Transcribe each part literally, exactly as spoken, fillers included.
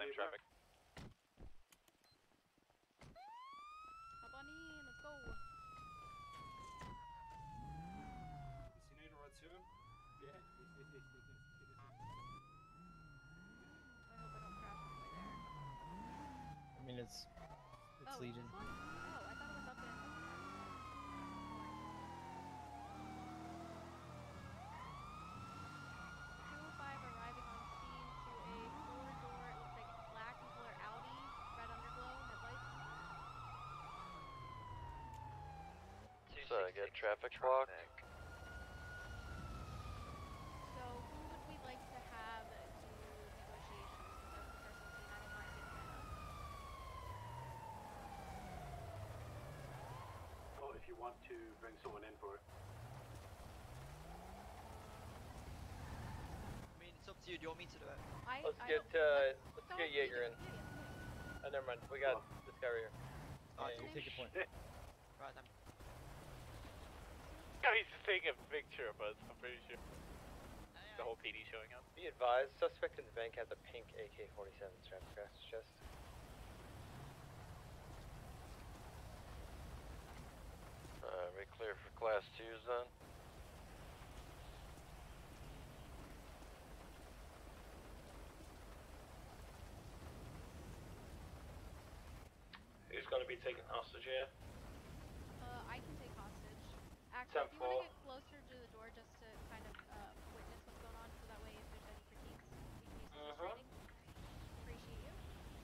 Check traffic. Hop on in, let's go. Incinerator right to him? Yeah, yes, yes, yes, yes, yes. I hope I don't crash on the way there. I mean, it's it's oh, Legion. This one? Oh, I thought it was up in. two oh five arriving on scene to a four-door, it looks like black in color Audi, red underglow, headlights. So I get traffic blocked. So who would we like to have do negotiations? Because as the person scene, I don't mind getting that up. Oh, if you want to bring someone in for it. I mean, it's up to you. Do you want me to do it? I, Let's I get uh, let's, let's go get with Jaeger in. Yeah, yeah, Oh, never mind. We got Oh. this guy right here. Oh, Yeah, you take your point. Right then. Oh, he's taking a picture of us, I'm pretty sure. The whole P D showing up. Be advised, suspect in the bank has a pink A K forty-seven strapped across his chest. Uh, we clear for class twos then. Who's going to be taken hostage here? Uh, I can take hostage. Actually, if you want ten four. to get closer to the door just to kind of uh, witness what's going on, so that way if there's any critiques, we can use some Uh-huh. restraining. Appreciate you.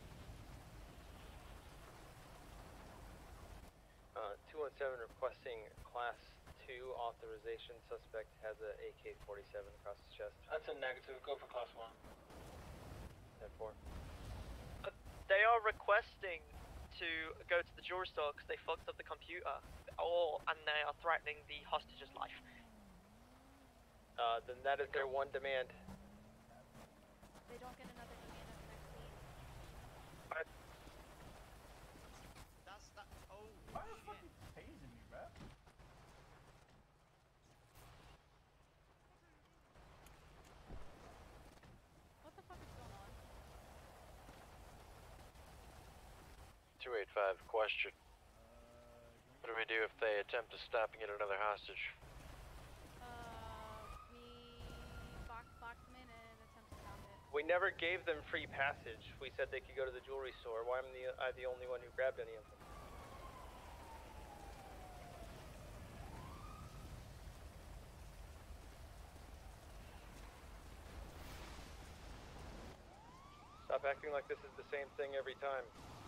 Uh, two one seven requesting class two authorization. Suspect has a A K forty-seven across his chest. That's a negative. Go for class one. ten four. Uh, they are requesting to go to the jewelry store because they fucked up the computer, or and they are threatening the hostage's life. Uh, then that is their one demand. They don't get another demand at the next meet. That's that. Oh, Why are you shit. fucking tasing me, bro? What the fuck is going on? two eight five, question. What do we do if they attempt to stop and get another hostage? Uh, we box box them in and attempt to stop it. We never gave them free passage. We said they could go to the jewelry store. Why am the, I the only one who grabbed any of them? Stop acting like this is the same thing every time.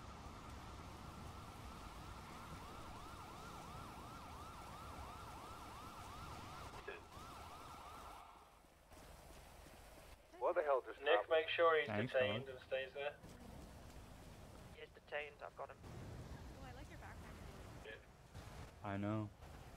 What the hell just Nick, make sure he's Thanks, detained Colin. and stays there. He is detained. I've got him. Oh, I like your backpack. I know.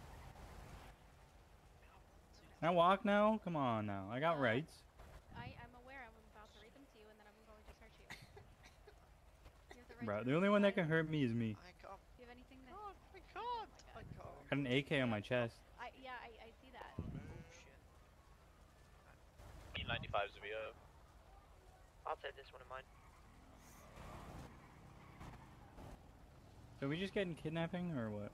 Can I walk now? Come on now. I got Uh, rights. I, I'm aware I'm about to read them to you and then I'm going to search you. You have the right Bro, to the only one that remain can silent. hurt me is me. I can't. Do you have anything that... God, I can't. Oh I my God. can't. I got an A K on my chest. I, yeah, I, I see that. Oh shit. P ninety-fives to be up. I'll take this one in mind. So we just getting kidnapping or what?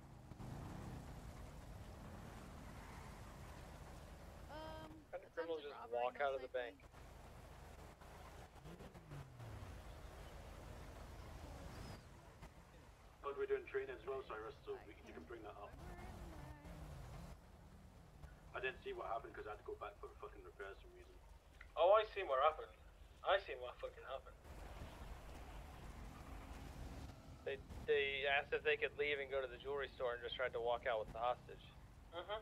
Um, How do attempted criminals just robbery, walk out of the most likely. bank? But we're doing training as well, Cyrus, so we, you can bring that up. I didn't see what happened because I had to go back for fucking repairs for some reason. Oh, I seen what happened. I seen what fucking happened. They they asked if they could leave and go to the jewelry store and just tried to walk out with the hostage. Uh-huh. Okay.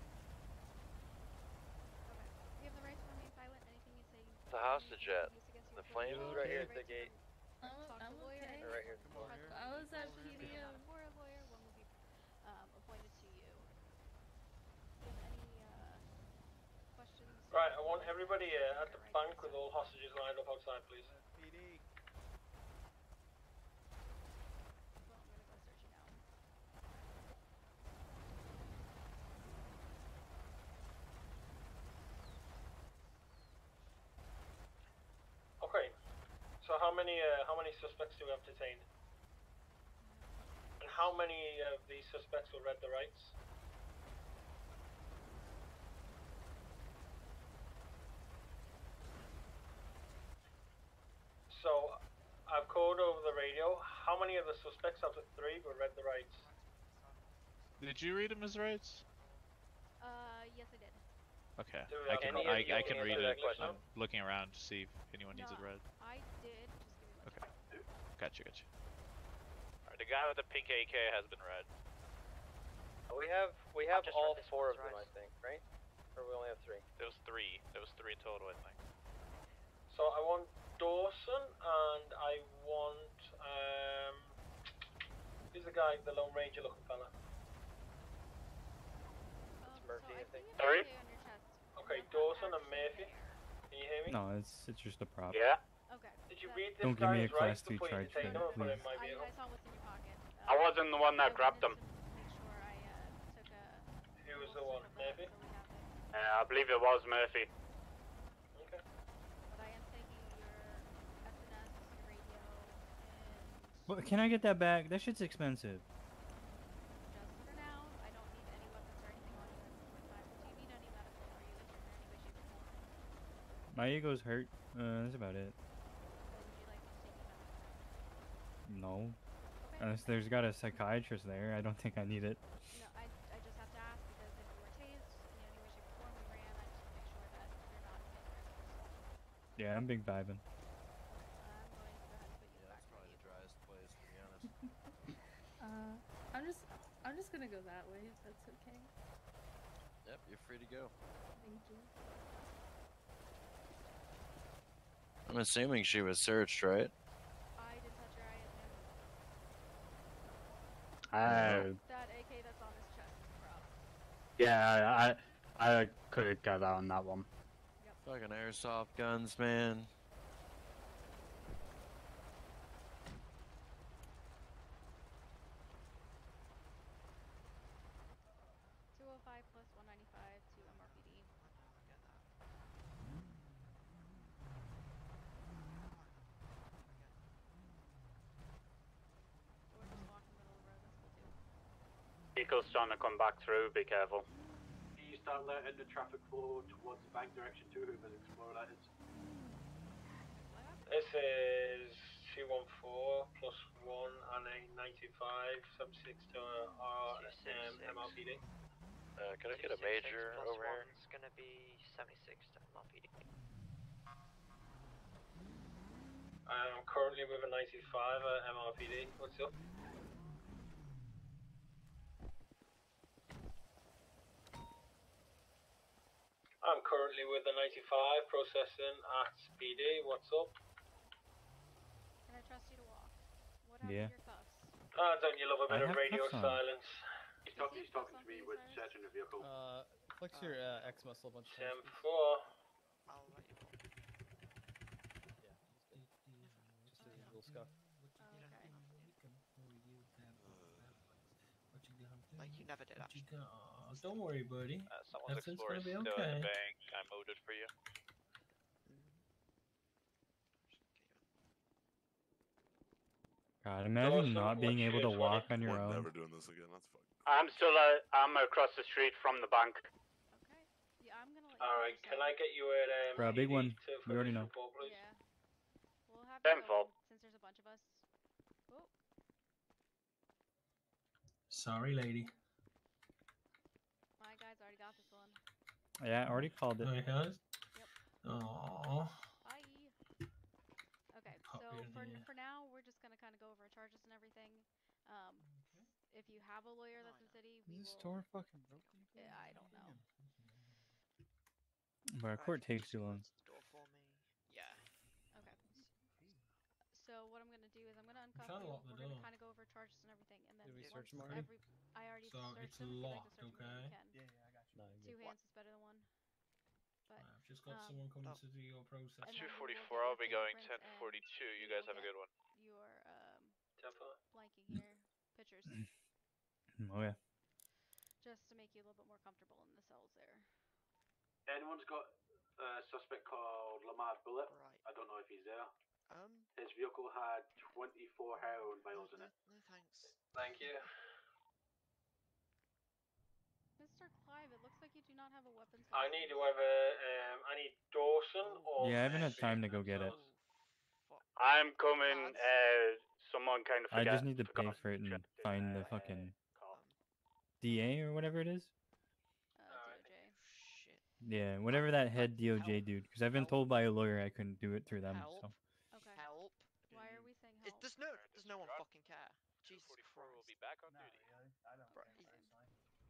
You have the right to remain silent. Anything you say. The hostage at? used against you The is flame? illegal. Right You here have at the the right gate. to I'm, talk to I'm a lawyer. okay. They're right here. Talk to I was a at lawyer. P D If you're O. not for a lawyer, one will be um, appointed to you. Do you have any uh, questions? Right, I want everybody uh, at the Right. bank with all hostages lined up outside, please. P D. Well, I'm gonna go search you now. Okay, so how how many uh, how many suspects do we have detained? And how many of these suspects will read the rights? So, I've called over the radio. How many of the suspects out of three were read the rights? Did you read him his rights? Uh, yes, I did. Okay, Do we I have can any I, of you I can answer read that it. question? I'm looking around to see if anyone needs No, it read. I did. Just give me one Okay, second. gotcha, gotcha. Alright, the guy with the pink A K has been read. We have we have just all read this four of one's them, I rights. think, right? Or we only have three. There was three. There was three total, I think. So I want Dawson and I want um who's the guy, the Lone Ranger looking fella? Um, Murphy, so I think. see an Sorry? A K on your chest. Okay, That's not Dawson and actually Murphy. there. Can you hear me? No, it's it's just a prop. Yeah. Okay. Did you that- read this Don't give me a guy's rights class two before you charge detained for him it, and put him in please. my I, vehicle? I saw what's in your pocket. I Uh, wasn't the one that I grabbed wanted him. to make sure I uh, took a Who was full the one, sweep of that, Murphy? so we have it. Uh, I believe it was Murphy. Okay. But I am taking your S N S, your radio, and Well, can I get that back? That shit's expensive. just for now, I don't need any weapons or anything on you at this point in time. Do you need any medical? Are you injured in any way, shape, or form? My ego's hurt. Uh, that's about it. Or would you like me to take you medical? No. Okay. Unless there's got a psychiatrist there, I don't think I need it. No, I, I just have to ask because if you were tased in any way, shape, or form, we ran, I just want to make sure that you're not in risk. Yeah, I'm big vibing. I'm going to go ahead and put you Yeah, back that's in probably the the driest place, to be honest. Uh, I'm just, I'm just gonna go that way if that's okay. Yep, you're free to go. Thank you. I'm assuming she was searched, right? I didn't touch her. I I, had that A K that's on his chest is a prop. yeah, I, I could got on that one. Fucking airsoft guns, man. two oh five plus one ninety-five to M R P D. Or just walk in the middle of the road, that's cool too. Vehicle's trying to come back through, be careful. Can you start letting the traffic flow towards the bank direction too, whoever's explorer that is? This is two one four plus one and a ninety-five sub six to our um, M R P D. Uh, can I get a major plus over here? One's gonna be seventy-six to M R P D. I'm currently with a ninety-five at M R P D. What's up? I'm currently with a ninety-five processing at P D. What's up? Can I trust you to walk? What happened Yeah. to your cuffs? Ah, don't you love a bit I of have radio cuffs on. silence? He's talking, he's talking to me with searching the vehicle. Uh, flex your uh, X muscle a bunch of Sam times. four. I'll let you know. Yeah, just a little scuff. Okay. Like you never did actually. Oh, don't worry, buddy. Uh, someone's Everything's explorer gonna is be still in okay. the bank. I moved it for you. God, imagine not being able to walk on your We're own. never doing this again. That's fucking. I'm still, uh, I'm across the street from the bank. Okay. Yeah, I'm gonna let you Alright, go, can so- I get you at um, Bro, big P D one. to We already finish know. report, please? Yeah. We'll have Ten you fault. going since there's a bunch of us. Oh, Sorry, lady. my guy's already got this one. Yeah, I already called it. Oh, he has? Yep. Aww. Bye. Okay, Pop so in for here. for now, we're just gonna kind of go over charges and everything. Um, if you have a lawyer that's in city, we Is this will. door fucking broken? Yeah, I don't know. But our court takes too long. Door for me. Yeah. Okay. So what I'm gonna do is I'm gonna uncuff trying to you. lock the We're gonna door. kind of go over charges and everything, and then Did we once search 'em already? every, I already So searched it's them. If you'd like to locked, search 'em again, okay? we can. Yeah, yeah, I got you. No, you're Two good. hands is better than one. But I've just got um, someone coming oh. to do your process. And then two we will forty-four, get I'll your be going fingerprints ten and forty-two. You we guys will have a get good one. Your um ten four. blanking here pictures, Oh yeah. just to make you a little bit more comfortable in the cells there. Anyone's got a suspect called Lamar Bullet? Right. I don't know if he's there. Um. His vehicle had twenty-four heroin No, vials in no, it. no thanks. Thank you. Mister Clive, it looks like you do not have a weapons I license. need whoever. Um, I need Dawson or. Yeah, I haven't had Meg time to go get it. I'm coming. Lads. Uh, someone kind of I forgot. just need to pay forgot for it and check the, find the uh, fucking call. D A or whatever it is. Uh, D O J. Shit. Yeah, whatever that head D O J dude. Because I've been told by a lawyer I couldn't do it through them. Help. So Okay. Help. Why are we saying It, help? there's no, there's no one fucking care. Jesus Christ. will be back on duty. I don't Bro, think he- personally.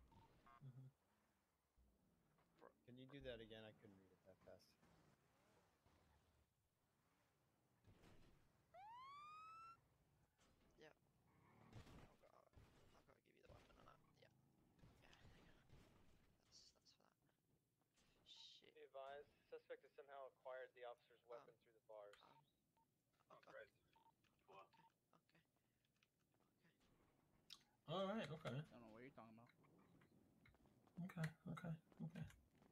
Can you do that again? I couldn't read it that fast. Yeah. I've got, I've got to give you the weapon on that. Yeah. Yeah. There you go. That's that's for that. Shit. Be advised, suspect has somehow acquired the officer's weapon through the bars. Um. Oh, Okay. great. Okay. Okay. All right. Okay. I don't know what you're talking about. Okay. Okay. Okay.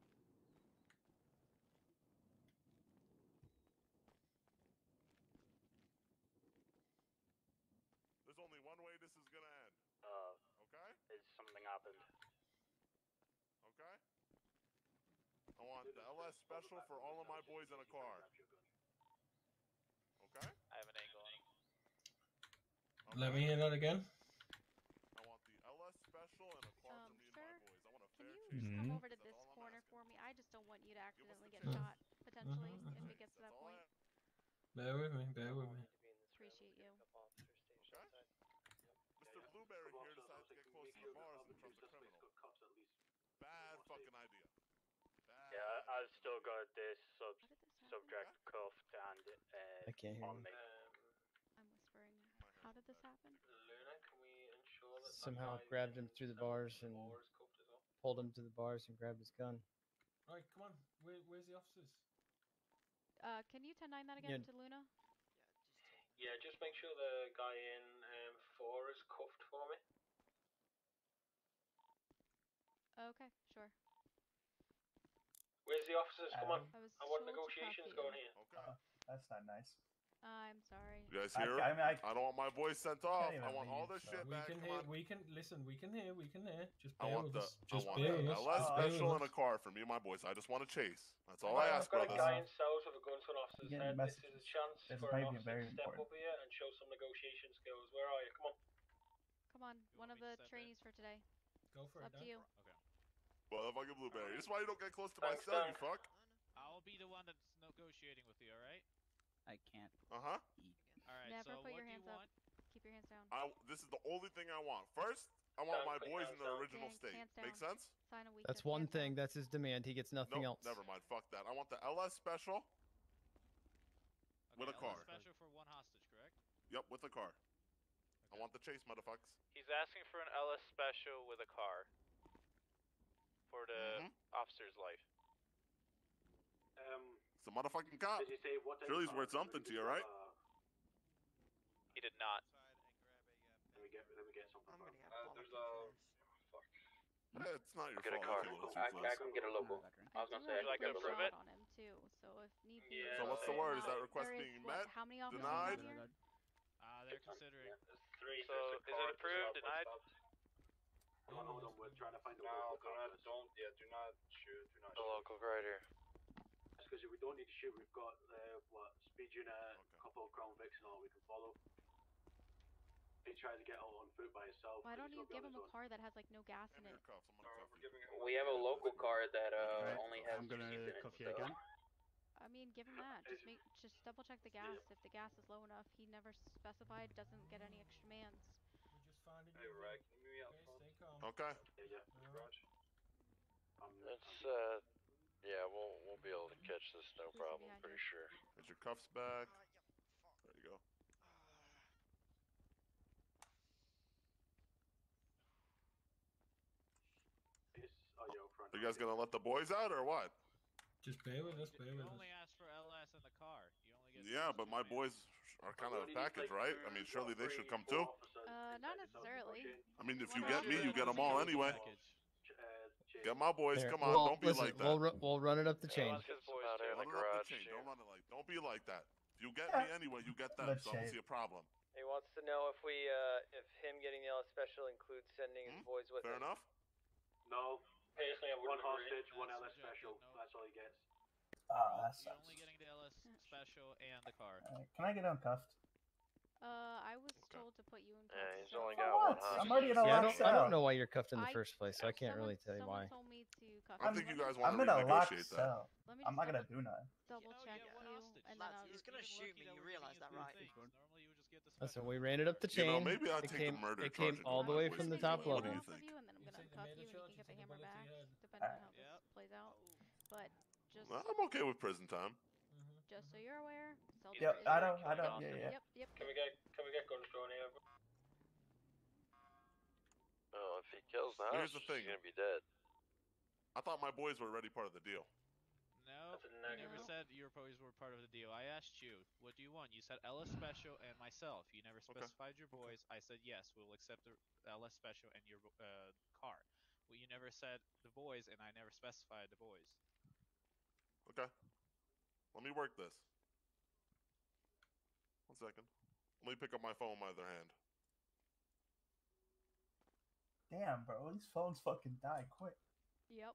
There's only one way this is gonna end. Uh, Okay? is something happened? Okay? I want the L S special for all of my boys in a car. Okay? I have an angle on him. Let me hear that again. I want the L S special and a car Um, for me sir, and my boys. I want a Can fair you chase. come Mhm. over to That's this all I'm corner asking. for me? I just don't want you to accidentally get chance. shot, potentially, Mhm, if mhm. it gets to that That's all point. I- Bear with me. Bear with me. Appreciate you. Okay? Mister Blueberry here decides to get close to the bars and becomes a criminal. Bad fucking idea. Bad. Yeah, I've still got this sub How did this happen? subject cuffed and uh, I can't hear on you. me. Um, I'm whispering. How did this happen? Luna, can we ensure that Somehow that guy grabbed him in through the cell bars and four is cuffed as well? pulled him to the bars and grabbed his gun. All right. Come on. Where, where's the officers? Uh, can you ten nine that again Yeah. to Luna? Yeah, just make sure the guy in um, four is cuffed for me. Okay, sure. Where's the officers? Come on. Um, I was I want told to cuff negotiations you. going here. Okay. Uh, that's not nice. I'm sorry. You guys I- hear? I mean, I- I don't want my boys sent off. even I want all leave, this so- shit We back. can Come hear. on. We can listen. We can hear. We can hear. Just I bear want with the us. I Just want bear the with us. L S Just bear with special and a us. car for me and my boys. I just want to chase. That's all Right, I I've ask, got brothers. a guy in cells with a gun to an officer's Getting head. This is a messages. chance This for an might be officer very to step important. up here and show some negotiation skills. Where are you? Come on. Come on, one of the trainees for today. Go for Up it. to you. Okay. Motherfucking Blueberry. This is why you don't get close to my Thanks, cell, you Dan. fuck. I'll be the one that's negotiating with you, alright? I can't. Uh huh. Alright, Never so put what your do you hands up. want? Keep your hands down. I. This is the only thing I want. First, I want Dan, my put your boys hands in their down. original Hands- state. hands Make down. sense? Sign a weakness. That's one hands thing. down. That's his demand. He gets nothing Nope, else. never mind. Fuck that. I want the L S special Okay, with a L S car. special for one hostage, correct? Yep, with a car. I Okay. want the chase, motherfuckers. He's asking for an L S special with a car. For the Mhm. officer's life. Um, It's a motherfucking cop. did you say what type Surely of he's car? worth something to you, right? Uh, He did not. let me get. Let me get something. I'm from gonna get Uh, bollocked there's for a. this. Fuck. Eh, it's not your Get a fault. car. You little I, I toothless. can get a local. I I was do gonna have say. a Would you like clear to approve shot it? on him too, so if need be. Yeah, So we'll what's the send word? him Is out. that request There is, being what, met? How many officers Denied? are here? Uh, they're considering. There's three. So, there's a is it car, approved, there's a denied? stop. Hold on, hold on. We're trying to find a No, local do car not, first. don't, yeah, do not shoot, do not The shoot. local right here. Because we don't need to shoot. We've got uh, what speed unit, a Okay. couple of Crown Vics and all we can follow. He tried to get out on foot by himself. Why but don't he's you gonna be give on him his a own. car that has like no gas in Hand me it? your cuffs. I'm gonna Alright, cuff we're you. giving it- We have a local car that uh, Right, only has I'm gonna two seats in it. cuff you so- again. I mean, give him that. Just make, just double check the gas. If the gas is low enough, he never specified, doesn't get any extra mans. We just found a Hey, new Rag, one. can you meet me out Okay, front? stay calm. Okay. Yeah, yeah. All right. I'm, It's, uh, yeah, we'll, we'll be able to catch this, no Listen problem, behind pretty you. sure. Get your cuffs back. Ah, yep, fuck. There you go. It's, oh, yeah, up front. Are you guys gonna let the boys out or what? Just bear with Well, us. you, Bear you with us. only asked for L S in the car. You only get. Yeah, those but two my vans. boys are kind of a Only package, like right? two, I mean, surely they three, should come four too. officers Uh, inside not the cell necessarily. negotiating. I mean, if One you of get them me, is you a get them all package. anyway. Package. Ch- uh, chase. Get my boys. There, Come on, we'll, don't be listen, like We'll, that. ru- we'll run it up the chain. Let's get some out here in Run the it up garage. the chain. Don't run it like. Don't be like that. You get me anyway, you get them, Let's so I don't say- see a problem. He wants to know if we, uh, if him getting the L S special includes sending his boys with Fair him. enough? No. Personally, I One wouldn't agree. hostage, one L S That's rejected, special. nope. That's all he gets. Ah, that You're sucks. only getting the L S special and the car. Uh, can I get uncuffed? Uh, I was told to put you in cuffs. Yeah, he's so- only For got one what? hostage. I'm already in a Yeah, I locked don't, I cell. don't know why you're cuffed in the I- first place, so I can't someone, really tell you someone why. told me to cuff I you. think you guys I'm want in to a locked renegotiate that. cell. Let me I'm just not gonna double, do nothing. double You know, check yeah, one you, hostage. and then Lads, I'll... he's gonna Even shoot lucky me, that you we're realise giving that, you right? things. Normally you would just get the Listen, special. we ran it up the You know, chain. maybe I'll it take came, the murder it charge came and all go the with way my from the boys. top What do level. you off of think? you, and then I'm You gonna take the cuff murder you, and you charge can get the and the hammer bullet to back, your head. depending on Yep. how this Yep. plays out. But just, No, I'm okay with prison time. Mm-hmm. just so you're aware, cell He's door Yep, is I gonna know, kill I the know, hostage. yeah, yeah. Yep, yep. Can we get can we get guns drawn here? Oh, if he kills the Here's hostage, the thing. he's gonna be dead. I thought my boys were already part of the deal. No, That's a you negative. never said your boys were part of the deal. I asked you, what do you want? You said L S special and myself. You never specified your boys. I said yes, we'll accept the L S special and your uh, car. Well, you never said the boys, and I never specified the boys. Okay. Let me work this. One second. Let me pick up my phone with my other hand. Damn, bro, these phones fucking die quick. Yep.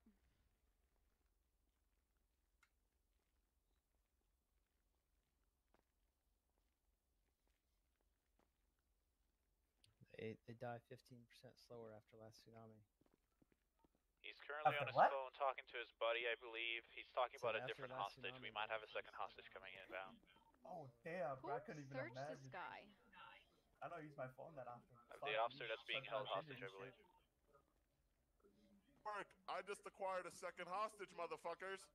They, they die fifteen percent slower after last tsunami. He's currently After on his what? phone talking to his buddy, I believe. He's talking So about a after different last hostage. We tsunami, might they have a second slowed hostage down. coming inbound. Oh damn, Who bro, I couldn't even searched imagine. this guy? I don't use my phone that often. Of Fuck the you, officer that's being suck held my hostage, dick I and believe. shit. Mark, I just acquired a second hostage, motherfuckers.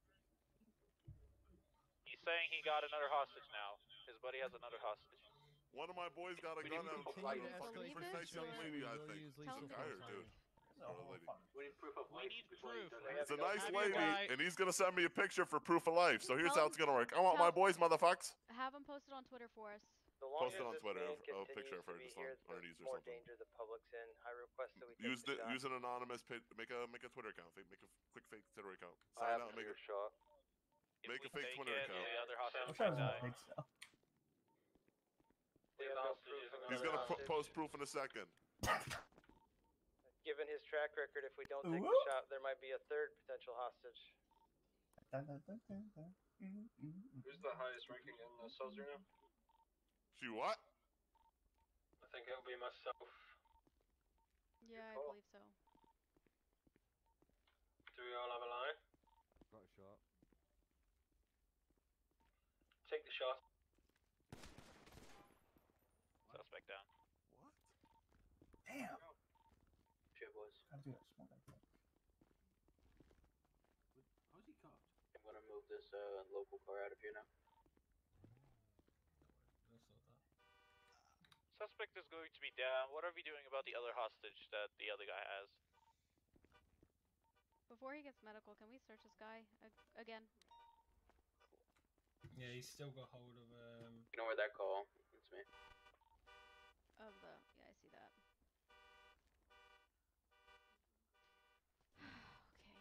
He's saying he got another hostage now. His buddy has another hostage. One of my boys got a We got need a proof of fucking life. Believe pretty this, nice young or- lady, I We'll think. use Tell lethal me- Guy or force on dude? you. This is a Or a whole lady. fucking- We need proof of We life need before he proof. does We It's a anything else. nice Have your lady, guy- and he's gonna send me a picture for proof of life. So here's Tell how it's him- gonna work. I want my tell- boys, motherfucks. Have him posted on Twitter for us. The Post longer it on this Twitter, man a- a continues picture of to her be just here, on the our knees or more something. danger the public's in. I request that we take Use the, the shot. use an anonymous pit. Make a make a Twitter account. Fake- Make a quick fake Twitter account. I Sign have out. a Make a clear shot. If Make we a fake take Twitter it, account. the other hostage Wish I might was in a die. big cell. We have no proof of He's another gonna po- hostage. post proof in a second. Given his track record, if we don't take Ooh. the shot, there might be a third potential hostage. Dun, dun, dun, dun, dun. Mm, mm, mm. Who's the highest ranking in the cells right now? She what? I think it'll be myself. Yeah, I Oh. believe so. Do we all have a line? Got shot. Take the shot. Suspect down. What? Damn. Shit, boys. Gotta do that smart like that. How's he cocked? I'm gonna move this uh, local car out of here now. Let's sort that. Suspect is going to be down. What are we doing about the other hostage that the other guy has? Before he gets medical, can we search this guy ag- again? Yeah, he's still got hold of um. Ignore that call. It's me. Of the... Yeah, I see that. Okay.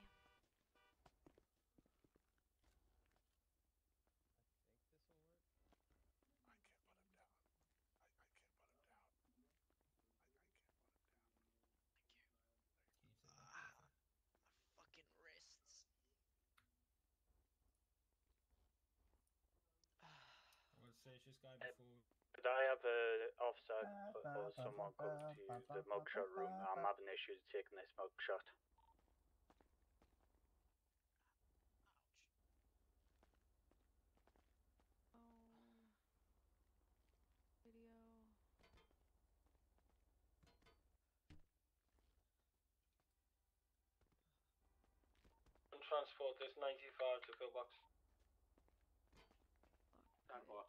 I think this will work. I can't put him down. I, I can't put him down. I, I can't put him down. Thank you. Keys in Ah, there. my fucking wrists. I'm gonna search this guy before. Could I have a officer or someone come to the mugshot room? I'm having issues taking this mugshot. Ouch. Phone. Video. And transport this ninety-five to pillbox. Time for.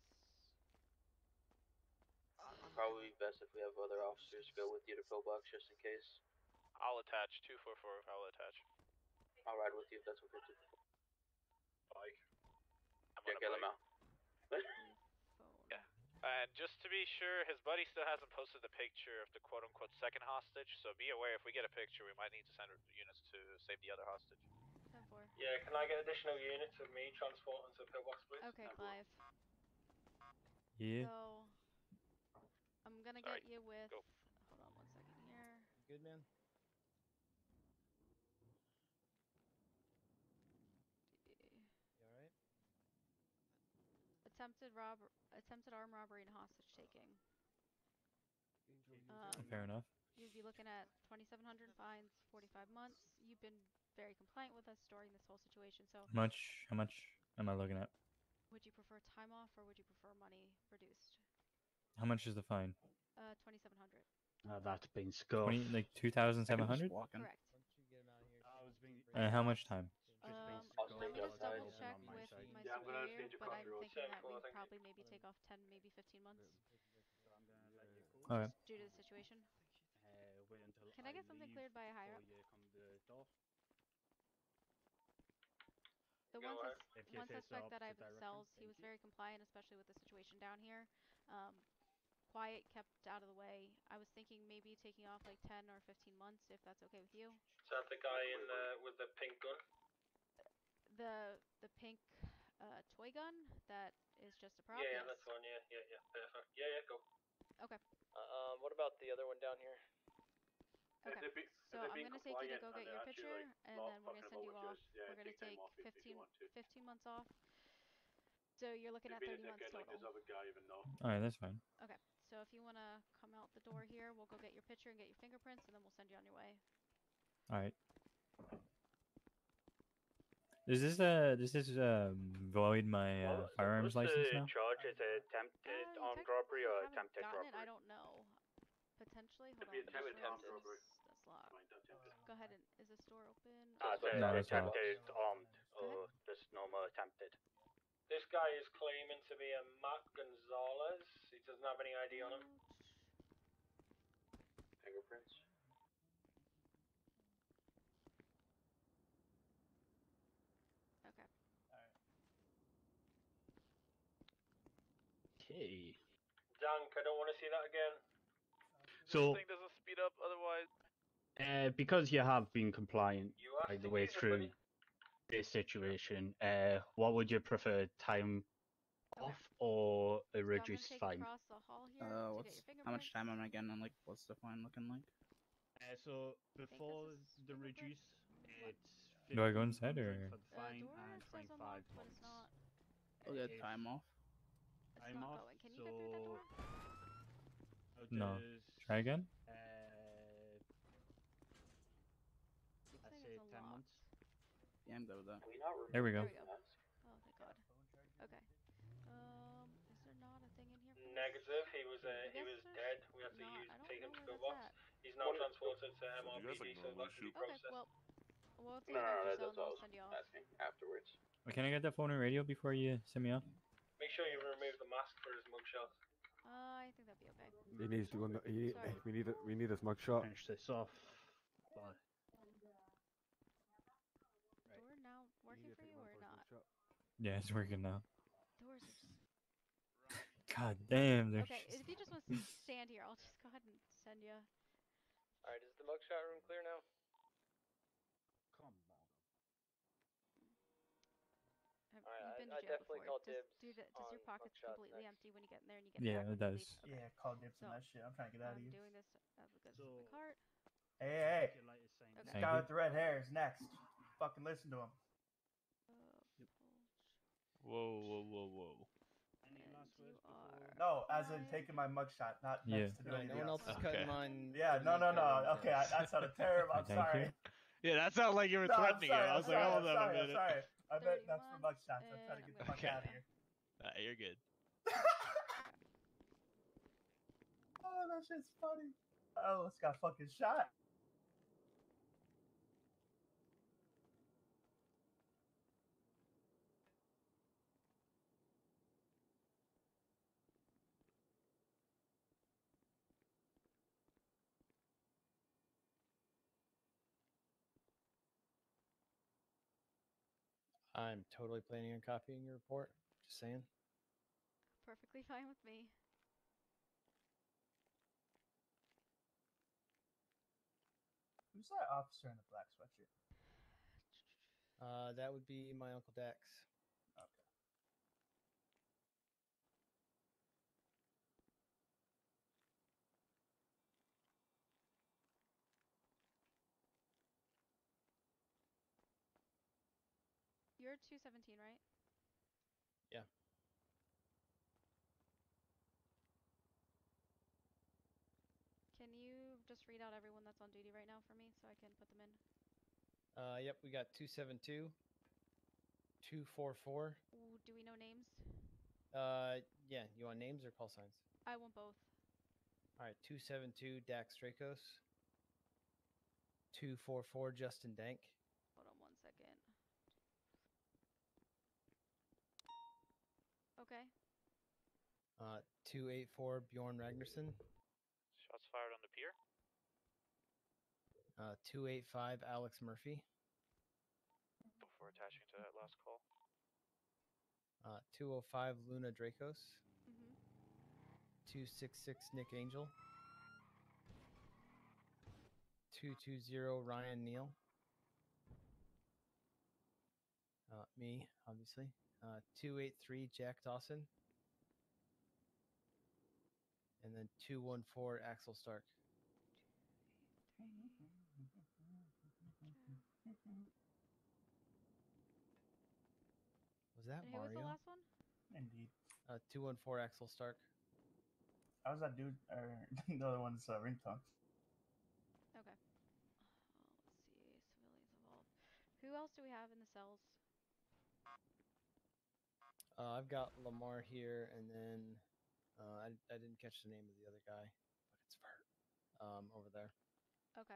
Ah, Probably best if we have other officers go with you to pillbox just in case. I'll attach. two four four, I'll attach. I'll ride with you if that's okay too. Bike. I'm Yeah, on a get them bike. out. Phone. Yeah. And just to be sure, his buddy still hasn't posted the picture of the quote-unquote second hostage, so be aware if we get a picture, we might need to send units to save the other hostage. ten four. Yeah, can I get additional units of me transporting to pillbox, please? Okay, Ten four. Clive. Yeah. So I'm gonna Alright, get you with. go. Hold on one second here. You good, man? You alright? Attempted rob, attempted armed robbery and hostage taking. Um, Fair enough. You'd be looking at twenty-seven hundred fines, forty-five months. You've been very compliant with us during this whole situation. So, How much? How much am I looking at? would you prefer time off or would you prefer money reduced? How much is the fine? Uh, twenty-seven hundred. Uh, that's been scuffed. Twenty, like two thousand seven hundred. Correct. Once you get him out of here, I was being. And how much time? Um, I'll let stay me just outside. double check on my with side. my Yeah, I'm gonna superior, change but across I'm the road. thinking Seven that four, we thank you. probably maybe take off ten, maybe fifteen months, So I'm gonna let you go. Alright. just due to the situation. Uh, wait until Can I get something leave cleared by a higher before up? you come to the door. The Go one, ahead. sus- If you one face the suspect that I have opposite in the direction, cells, he thank was you. very compliant, especially with the situation down here. Um, quiet, kept out of the way. I was thinking maybe taking off like ten or fifteen months, if that's okay with you. Is that the guy in the with the pink gun? The the pink uh, toy gun that is just a prop. Yeah, yeah, Yes. that's one. Yeah, yeah, yeah. Perfect. Yeah, yeah, go. Okay. Uh, um, what about the other one down here? Okay. If it be, So if I'm being gonna take you to compliant go and get they're your actually, picture, like, and not then we're gonna fucking send you about off. with yours, yeah, We're gonna take time take off if- if you fifteen, want to. fifteen months off. So you're looking If at being a thirty months dickhead like total. this other guy, even though. Alright, that's fine. Okay. So if you wanna come out the door here, we'll go get your picture and get your fingerprints, and then we'll send you on your way. Alright. Does this uh does this um void my uh, firearms What's license the now? charge? Is it attempted Uh, you armed robbery technically or haven't attempted gotten robbery? it. I don't know. Potentially. Hold It'd on. be This attempted door armed is robbery. that's locked. Fine, attempted. Go ahead and is this door open? Ah, so No, that's not. attempted armed Go ahead. or just normal attempted? This guy is claiming to be a Matt Gonzalez. He doesn't have any I D on him. Fingerprints. Okay. Okay. Dank, I don't want to see that again. So, This thing doesn't speed up otherwise. uh, because you have been compliant You asked right the to way use it, through buddy. this situation, uh, what would you prefer, time Okay. off or a So I'm gonna reduced take you fine? across the hall here Uh, to get what's your fingerprints. how much time am I getting? And like, what's the fine looking like? Uh, so before is the fingerprint. reduce, What? it's Do I go inside fifteen or? hundred for the The fine door and says twenty-five unlocked, but months. it's not. I'll get If time off. It's I'm not off, going. Can you get through that door? so No. does, Try again? Uh, Keep I saying say it's ten unlocked. months. Yeah, I'm good with that. Can we not There we There go. we go. Oh, thank God. Okay. Um, is there not a thing in here for this? Negative. He was uh, I he guess was there's dead. We had to not. use I don't take him know to where the that's box. at. He's now transported to So you guys, like, M R P D, so normally that can be shoot? Okay, processed. well, we'll take you off your cell and then we'll send you off. asking afterwards. Can I get that phone and radio before you send me off? Make sure you remove the mask for his mugshot. Uh, I think that'd be okay. He needs to go. in the- He, Sorry. we need it. We need his mugshot. Finish this off. Bye. Door now working for you or not? Yeah, it's working now. Doors are just... God damn, they're Okay, just... if you just want to stand here, I'll just go ahead and send you. Alright, is the mugshot room clear now? Come on. Have, Alright, you've been I- to I jail definitely before. call Does, dibs do the, does your on pockets mugshots completely next. empty when you get in there and you get Yeah, back it when you does. leave? Okay. Yeah, call dibs So, on that shit. I'm trying to get out of I'm here. doing this as a good So, my cart. Hey, hey, Your latest sign. Okay. this Thank guy you. with the red hair is next. Fucking listen to him. Uh, Whoa, whoa, whoa, whoa. Any and last you words are before? No, as in fine. taking my mugshot, not Yeah. next to do Right, anything no one else. else is Okay. cutting mine. Yeah, no, no, no. Okay, I, that sounded terrible. I'm Thank you. sorry. Yeah, that sounded like you were No, I'm threatening sorry. him. I I'm was like, sorry. hold I'm on sorry. a I'm minute. sorry. I bet thirty that's for months, mugshots. I'm trying to and get I'm the gonna fuck Okay. out of send here. Uh, you're good. Oh, that shit's funny. Oh, it's got fucking shot. I'm totally planning on copying your report. Just saying. Perfectly fine with me. Who's that officer in the black sweatshirt? Uh, that would be my Uncle Dex. Okay. you're two seventeen, right? Yeah. Can you just read out everyone that's on duty right now for me so I can put them in? Uh, yep, we got two seven two, two four four. Ooh, do we know names? Uh, yeah, you want names or call signs? I want both. All right, two seven two Dax Dracos. two four four Justin Dank. Hold on one second. Okay. Uh, two eight four Bjorn Ragnarsson. Shots fired on the pier. Uh, two eight five Alex Murphy. Before attaching to that last call. Uh, two oh five Luna Dracos. Mhm. two six six Nick Angel. two two zero Ryan Neal. Uh, me, obviously. Uh, two eight three Jack Dawson. And then two one four Axel Stark. Was that And who was Mario? the last one? Indeed. Uh, two one four Axel Stark. How's that dude? Or the other one's uh, ringtone. Okay. Oh, let's see. Civilians involved. Who else do we have in the cells? Uh, I've got Lamar here, and then uh, I, I didn't catch the name of the other guy, but it's Vert um, over there. Okay.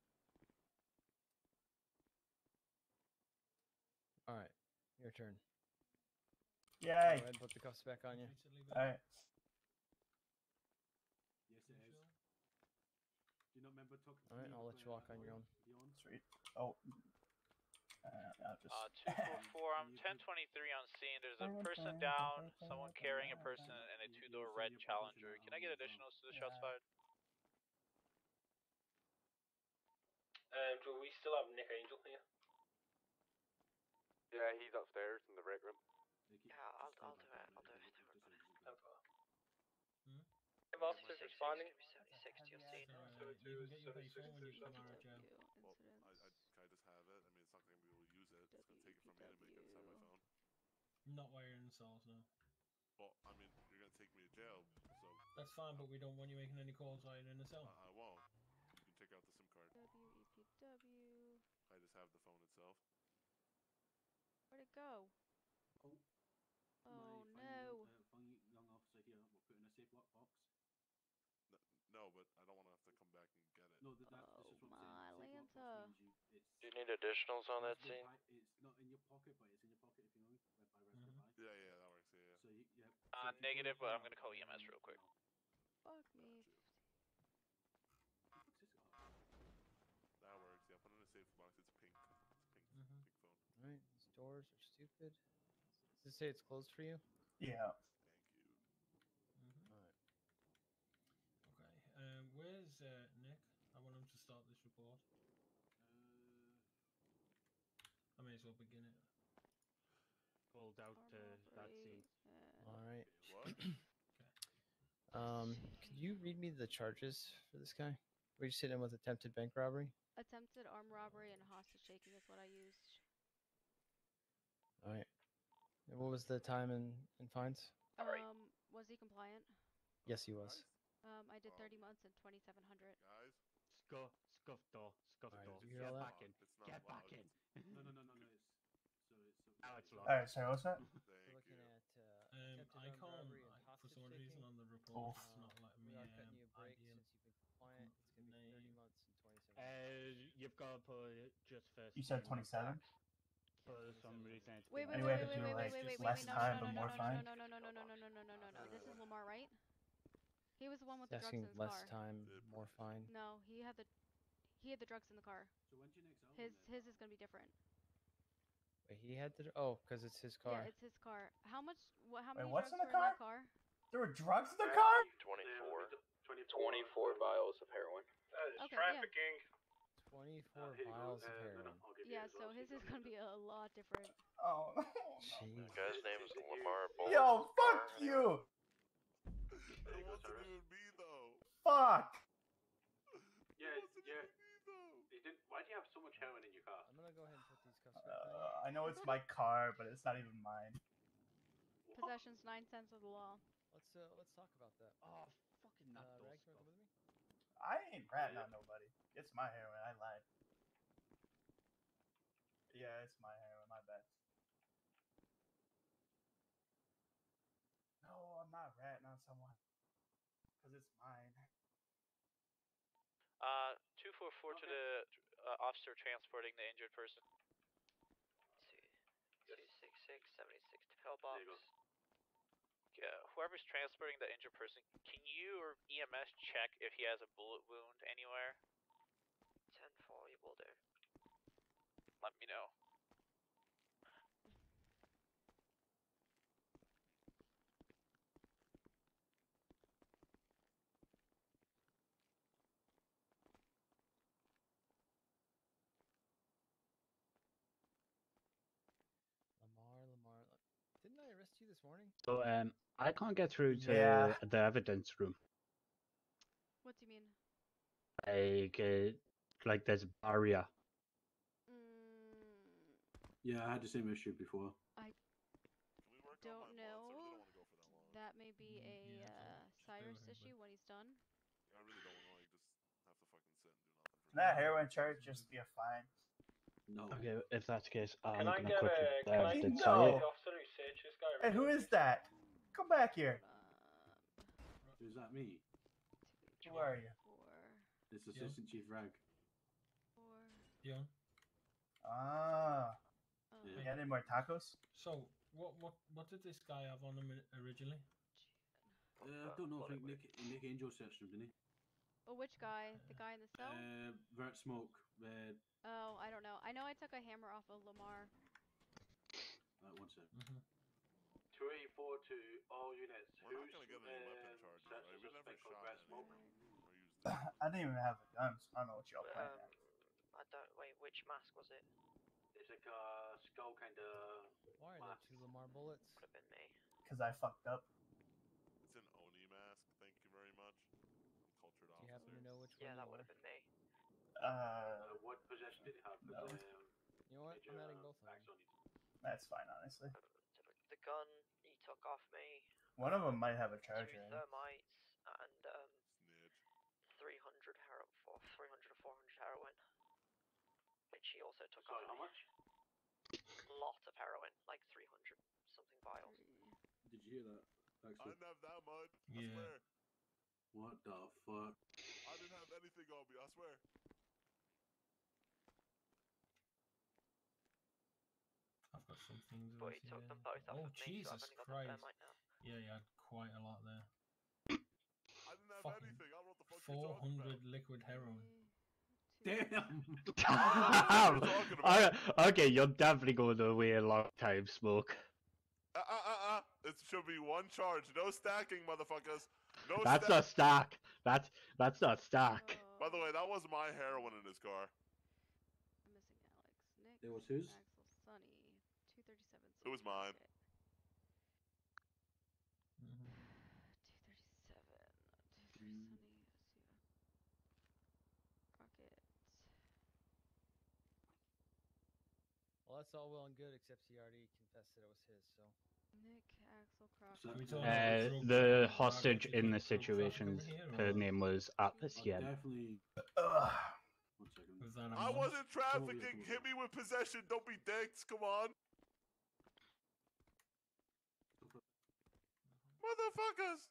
All right, your turn. Yay! Go ahead and put the cuffs back on you. All right. Yes, it is. Do you not remember talking to All right, me I'll let with, you uh, walk on your own. Beyond? Sweet. Oh. Uh, I'll just. Uh, two four four, I'm ten twenty-three on scene. There's a person down, someone carrying a person, and a two-door red Challenger. Can I get additionals to the shots fired? Um, do we still have Nick Angel here? Yeah, he's upstairs in the break room. Yeah, I'll, I'll do it. I'll do it. Don't worry about it. Hmm? If officers responding. seventy-six to your scene. So, uh, you can get your base phone when you come out of jail. Well, I, I, can I just have it? I mean, it's not going to be able to use it. It's going to take it from me anyway. I can just have my phone. Not while you're in the cells, no. Well, I mean, you're going to take me to jail, so... That's fine, but we don't want you making any calls while you're in the cell. I, I won't. You can take out the SIM card. W E P W. I just have the phone itself. Where'd it go? Oh. Oh my no. Fine, uh, fine young officer here. We'll put in a safe lock box. No, no, but I don't want to have to come back and get it. No, that, that, Oh this is what my I'm saying. Safe lock box Lanta. means you, it's, Do you need additionals on that Raspberry scene? Pi- It's not in your pocket, but it's in your pocket if you know it, by Raspberry Mhm. Pi. Yeah, yeah, that works. Yeah, yeah. So you, yeah. Uh, so if you negative, go but I'm now, gonna call E M S um, real quick. Fuck me. What the fuck's this? Oh, That works. Yeah, put it in a safe box. It's pink. It's pink. Mhm. Pink phone. All right, these doors are stupid. Does it say it's closed for you? Yeah. Thank you. Mhm. All right. Okay. Um, where's uh, Nick? I want him to start this report. Uh, I may as well begin it. Called out to that scene. All right. What? Um, could you read me the charges for this guy? We're just hitting him with attempted bank robbery. Attempted armed robbery and hostage taking is what I used. All right. And what was the time and, and fines? Um, was he compliant? Yes, he was. Um, I did thirty months and twenty-seven hundred. Guys? Scuff, scuff door, scuff Alright, door. did you hear Get all that? back in. It's not Get back loud. in. no, no, no, no, no. It's so it's. So, Alex it's locked. All right. Sorry. What's that? We're Thank looking you. at uh, Um, attempted I armed can't, robbery and I, for hostage some odd taking. reason on the report, Oof. it's not letting me We are cutting um, you a break I D him. since you've been compliant. It's gonna be thirty Name. months and twenty-seven. Uh, you've got to put it just first. You said name on twenty-seven? tax. For some reason, it's Wait, been wait, Anyway, wait, I wait, could wait, do, wait, like, wait, wait, wait, less wait, no, time, no, but no, more no, no, fine. no, no, no, no, no, no, no, no, no, no, no. This is Lamar, right? He was the one with the drugs Asking in his less car. time, more fine. No, he had the, he had the drugs in the car. So when's your next album? His, then? his is gonna be different. Wait, he had the oh, cause it's his car. Yeah, it's his car. How much? What? How Wait, many what's drugs in the were in that car? car? There were drugs in the car? twenty-four. twenty-four vials of heroin. That is Okay, trafficking. Twenty-four here you go. vials of Uh, no, heroin. no, I'll give you Yeah, this as well, so his so you is don't gonna need be a lot different. Oh. Jeez. The guy's name is Lamar Bowles. Yo, fuck you. There you go, It sir. wasn't even me, though. Fuck. Yeah, It wasn't yeah. even me, though. You didn't, why do you have so much heroin in your car? I'm gonna go ahead and put these cuffs back Uh, on I I know it's my car, but it's not even mine. Possession's nine cents of the law. Let's uh, let's talk about that. Oh, fucking that Uh, does Rag, you wanna come with me? I ain't ratting on nobody. It's my heroin. I lied. Yeah, it's my heroin. My bad. No, I'm not ratting on someone. Because it's mine. Uh, two four four to the uh, officer transporting the injured person. Two, two six six seventy six tailbox. Yeah, whoever's transporting the injured person, can you or E M S check if he has a bullet wound anywhere? Ten four, you will do. Let me know. Lamar, Lamar. Didn't I arrest you this morning? So um, I can't get through to Yeah. the evidence room. What do you mean? Like, uh, like there's a barrier. Mm, Yeah, I had the same issue before. I don't know. That may be a uh, Cyrus issue when he's done. I really don't want to like just have to fucking sit and do nothing for That heroin charge just be a fine. No. Okay, if that's the case, I'm Can I gonna get quickly a? the Can I evidence. get So, the No. officer who searched this guy? Hey, who is that? Come back here. Is that me? Who are you? Four. It's Assistant Chief Rag. Four. Dion. Ah. Uh, Yeah. Yeah, any more tacos? So, what what what did this guy have on him originally? Uh, I don't know. I think Nick Nick Angel searched him, didn't he? Oh, which guy? The guy in the cell? Uh, Vert Smoke. Uh, Oh, I don't know. I know I took a hammer off of Lamar. uh, one sec. Mm-hmm. two eighty-four to all units. We're not Who's gonna get any weapon um, charges, search right? the We never suspect called shot Red any Smoke? or used them. I didn't even have a gun, so I don't know what y'all playing Um, at. I don't. Wait, which mask was it? It's like a skull kind of. Why are there two Lamar bullets? Would have been me. Because I fucked up. It's an Oni mask. Thank you very much. I'm cultured Do you officer. happen to know which Yeah, one that you would are? have been me. Uh, Uh, what possession did he have? no. Um, You know what? Major, I'm adding uh, both of them. axe on you. That's fine, honestly. The gun he took off me. One of them might have a Two charger in it. thermites and um, Snitch. three hundred heroin, for three hundred or four hundred heroin, which he also took Sorry, off how me. much? A lot of heroin, like three hundred something vials. Did you hear that? I Actually, didn't have that much. I Yeah. swear. what the fuck? I didn't have anything on me. I swear. I've got some things. But over he took here. them both off Oh of me, so I've Jesus only got the Christ! thermite now. Yeah, you had quite a lot there. I didn't have Fucking anything. I don't know what the fuck Four you're talking about. hundred liquid heroin. Damn. Damn! Alright, okay, you're definitely going to wait a long time, Smoke. Uh, uh, uh, uh. It should be one charge. No stacking, motherfuckers. No That's stack. not stack. That's that's not stack. By the way, that was my heroin in his car. I'm missing Alex. Nick. It was whose? Axel, Sunny. two thirty-seven. It was mine. Mm-hmm. two thirty-seven. two for Sunny. Rocket. Well, that's all well and good, except he already confessed that it was his. So. Nick, Axel, So we Crockett. talking Uh, about drug- the drug hostage traffic- in the drug traffic situations, over here, her or- name was I'll Apician. definitely. Ugh. One second. Was that a I month? wasn't Come over trafficking. here, come over Hit me with possession. Don't be dicks. Come on. Motherfuckers.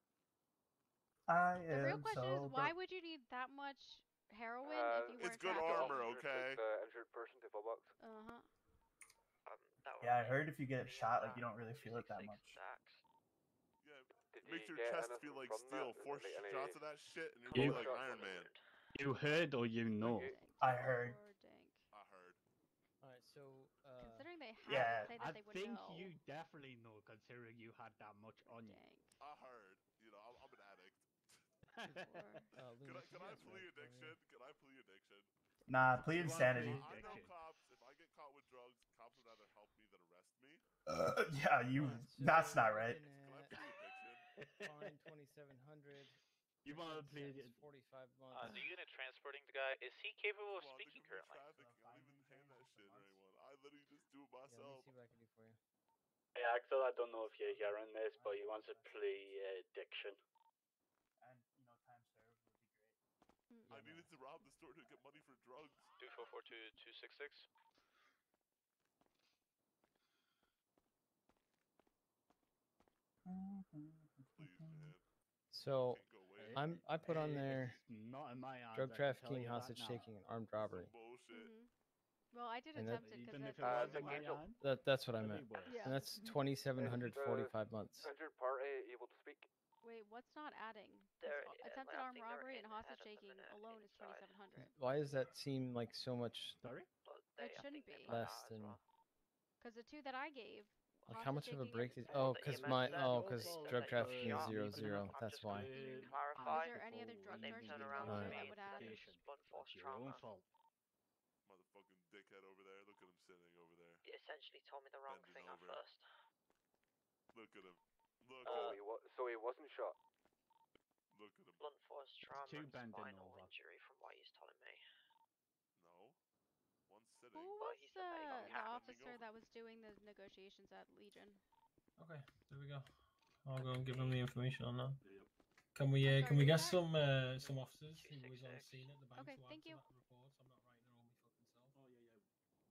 I The real am question so is, why broke. would you need that much heroin Uh, if you It's weren't good trafficking? armor, okay? The injured person to full box. Uh huh. Um, that Yeah, I was heard if you get me shot, and like you that don't really feel it that six much. stacks. Yeah. Did Makes you your get chest anything feel like from steel. that? Four Like any shots of that shit, and you're You- really like Iron Man. You heard or you know? I heard. Or dank. I heard. All right, so. Uh, Considering they have Yeah. to say that I they would think know. you definitely know, considering you had that much on you. Dank. I heard. You know, I'm, I'm an addict. Uh, Can Luna, I, can I you guys plea read for me? addiction? Can I plea addiction? Nah, plead You want insanity. plead- I know Addiction. cops. If I get caught with drugs, cops would rather help me than arrest me. Uh, yeah, you. Alright, so That's not we're right. looking Can I at plea addiction? Fine twenty-seven hundred. You want to play the forty-five Uh, months. the unit transporting the guy, is he capable of Come on, speaking they could be currently? trafficking. I'll even hand that shit to anyone. I literally just do it Yeah, let me myself. see what I can do for you. Hey Axel, I don't know if you're hearing this, but he wants to play uh, Diction. And, you know, time served would be great. I needed to rob the store to get money for drugs. two four four two two six six. Please, man. So, Can't go away. I'm I put on there It's not in my hands, drug I can tell trafficking, you that hostage now. taking, and armed robbery. Bullshit. Mhm. Well, I did And that- attempt it because Even if that's it Uh, was the in my Kindle. hand, That that's what I it'd be meant. worse. Yeah. And that's twenty-seven hundred forty-five months. Injured party able to speak. Wait, what's not adding? 'Cause They're- a- yeah, attempted I armed think they're robbery in and hostage head at the taking minute alone is inside. twenty-seven hundred. Why does that seem like so much Sorry? But they, It I shouldn't think they be. put that less as than? well. Because the two that I gave, Like how much hostage of a taking break and- did? Oh, the because E M S my said oh, they because said drug that you were trafficking is shot. zero Even zero. if I'm That's just why. going to You- clarify. Is there any other drug And they charges turn you around know to that me would and add? said it was blunt force That's your own trauma. fault. Motherfucking dickhead over there. Look at him sitting over there. He essentially told me the wrong Bending thing over. at first. Look at him. Look So at he him. wa- so he wasn't shot. Look at him. Blunt force trauma two and bending spinal over. injury from what he's telling me. No. One sitting. Who But was he said that he got the, the capped. officer that was doing the negotiations at Legion? Okay, there we go. I'll go and give him the information on that. Yep. Can we I'm uh, sorry, can we who's get that? some uh, some officers who was on scene at the bank Okay, to add thank to you. that report? So I'm not writing it all my fucking self. Oh yeah, yeah.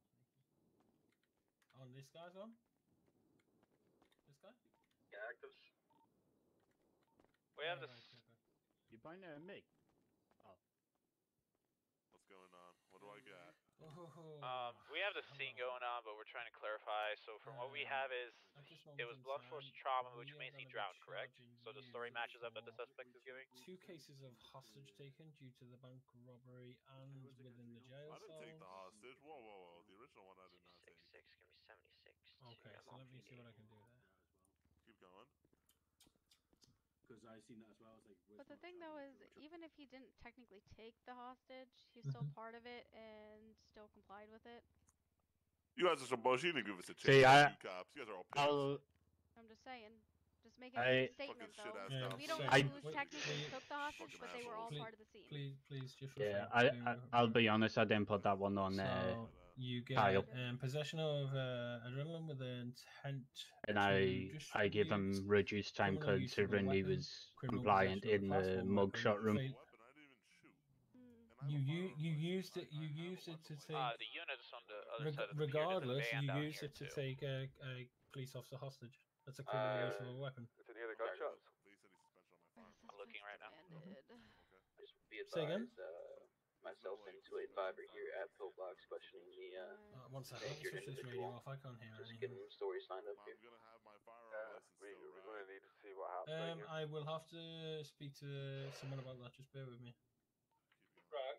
On this guy's on. This guy. Yeah, actives. We have Oh, this. right, okay. You pointing at me? Oh. What's going on? What do I got? Oh, Um, we have the scene hello. going on, but we're trying to clarify. So from what we Um, have is, at this it moment was in blunt force time, trauma, we which are means he gonna be drowned, correct? charging So the you story matches up that the for suspect is giving. two cases of hostage taken due to the bank robbery and within the jail I didn't take the cells. hostage. Whoa, whoa, whoa. The original one I did not take. Six, give me seventy-six. Okay, so let me see what I can do there. Keep going. Because I seen that as well. I was like, But the thing though is, even if he didn't technically take the hostage, he's Mm-hmm. still part of it and still complied with it. You guys are some bullshit. You didn't give us a chance. See, I, you cops. You guys are all pigs. I'll, I'm just saying. Just making I- a statement Fucking though. shit-ass Yeah, cops. We don't so- know I- who wait, technically wait. took the hostage, Fucking but they were all Please- part of the scene. Please, please, just yeah, refrain. I, I, I'll be honest, I didn't put that one on there. So you get Kyle. um, possession of uh, adrenaline with the intent And to I, I give him distribute, reduced time criminal use of a considering he weapon, was criminal compliant possession of a in class the one weapon, mugshot room. fail- You you you used it. You used it to take. Uh, the units on the other Reg- side of the pier. There's a regardless, van you down used here it to too. take a, a police officer hostage. That's a criminal Uh, use of a weapon. Is it near the gunshots? I'm looking right now. Just be Say again? advised, uh, myself and two eight five are here at Pillbox questioning the uh, Uh, one second, let me switch this radio off. I can't hear Just anything. getting stories signed up here. I'm gonna have my firearm Yeah, license we, still, we're right? gonna need to see what happens right Um, here. I will have to speak to someone about that. Just bear with me. Brad.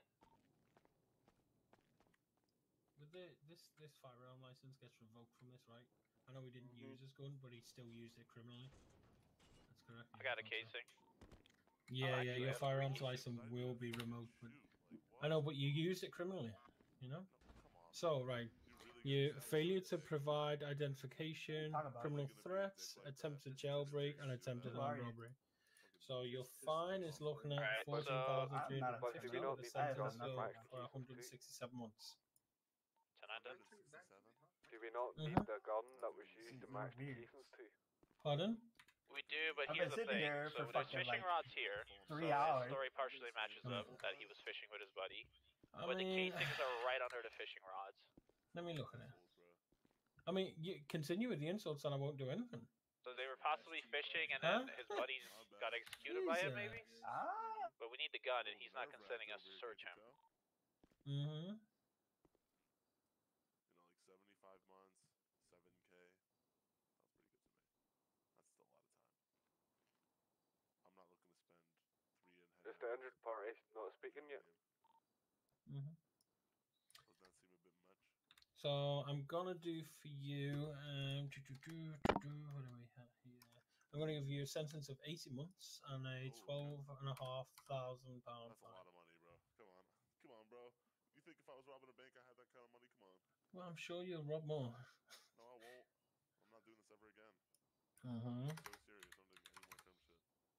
With the this this firearm license gets revoked from this, right? I know he didn't Mm-hmm. use his gun, but he still used it criminally. That's correct. I yeah, got a thought so. casing. Yeah, Oh, yeah, actually, I your have firearms three. license will be revoked, but I know, but you used it criminally, you know. So right, you failure to provide identification, criminal threats, attempted jailbreak, and attempted Who are armed you? robbery. So your fine is looking at Alright, fourteen so- thousand I'm three not hundred a fifty criminal. with a I have sentence nothing for on my for one hundred sixty-seven months. ten nine done. Do we not need Mhm. the gun that was used to Seems match the weird. casings to? Pardon? We do, but I've here's been the sitting thing. here So for there's fucking, fishing like, rods here. three so hours. his story partially matches Mm. up that he was fishing with his buddy. I But the mean, casings are right under the fishing rods. let me look at it. I mean, you continue with the insults, and I won't do anything. So they were possibly fishing, and Huh? then his buddies got executed by it, maybe. Jesus. Ah. But we need the gun, and he's not consenting us to search him. Mm-hmm. You know, like seventy-five months, seven K. Sounds pretty good to me. That's still a lot of time. I'm not looking to spend three and a half Is the injured party not speaking yet? Mm-hmm. Does that seem a bit much? So I'm gonna do for you. Um, do, do, do, do, do, what do we have here? I'm gonna give you a sentence of eighty months and a twelve and a half thousand pound That's a fine. lot of money, bro. Come on, come on, bro. You think if I was robbing a bank, I had that kind of money? Come on. Well, I'm sure you'll rob more. No, I won't. I'm not doing this ever again. Uh-huh. I'm so serious. I'm doing any more dumb shit.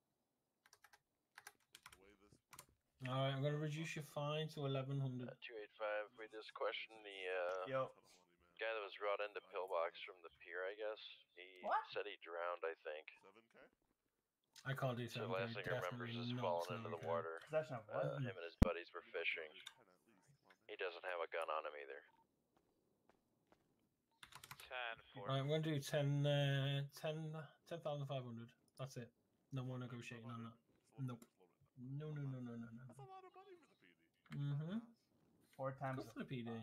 The way this. All right, I'm gonna reduce your fine to eleven hundred. two eight five, we just questioned the uh, Yo. Guy that was brought into pillbox from the pier, I guess. He What? said he drowned, I think. seven K? I can't do So seven the K. last thing he remembers is Definitely not falling into seven the K. water. Possession of what? Uh, him and his buddies were fishing. He doesn't have a gun on him either. ten four. Right, I'm going to do ten, uh, ten, ten thousand five hundred. That's it. No more negotiating on that. Nope. No, no, no, no, no, no. That's a lot of money for the P D. Mm-hmm. Four times. Good for the P D.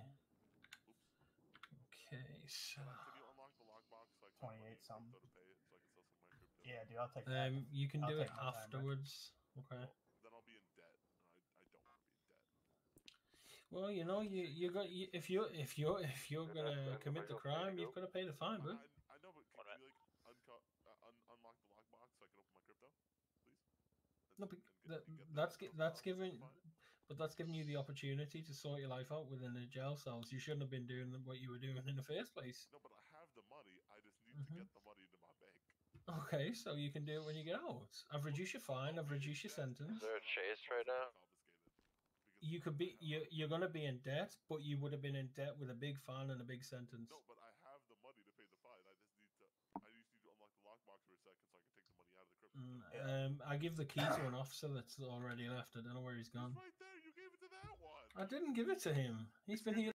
Okay, so. Can, I, can you unlock the lockbox so I can twenty-eight have something. money in crypto to pay it so I can sell some of my crypto? Yeah, dude, I'll take that. Um, you can I'll do it take my time, bro. afterwards. Okay. Well, then I'll be in debt, and I, I don't want to be in debt. Well, you know, you you got you, if you if you if you're gonna commit the crime, you've got to pay the fine, bro. I, I know, but can, can you like unco- uh, un unlock the lockbox so I can open my crypto, please? No, but that, that's gi- that's giving, but that's giving you the opportunity to sort your life out within the jail cells. You shouldn't have been doing what you were doing in the first place. No, but I have the money. I just need Mhm. to get the money into my bank. Okay, so you can do it when you get out. I've reduced your fine. I've reduced your sentence. Is there a chase right now? You could be you you're gonna be in debt, but you would have been in debt with a big fine and a big sentence. No, but I have the money to pay the fine. I just need to. I just need to unlock the lockbox for a second so I can take the money out of the crypto. Mm, um, I give the key to an officer that's already left. I don't know where he's gone. Right there, you gave it to that one. I didn't give it to him. He's been here.